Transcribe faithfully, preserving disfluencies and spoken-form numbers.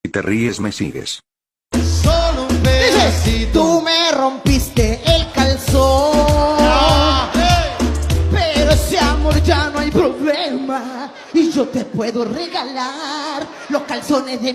te ríes me sigues. Solo un pedacito. Tú me rompiste el calzón, Ah, hey. pero ese amor ya no hay problema. Y yo te puedo regalar los calzones de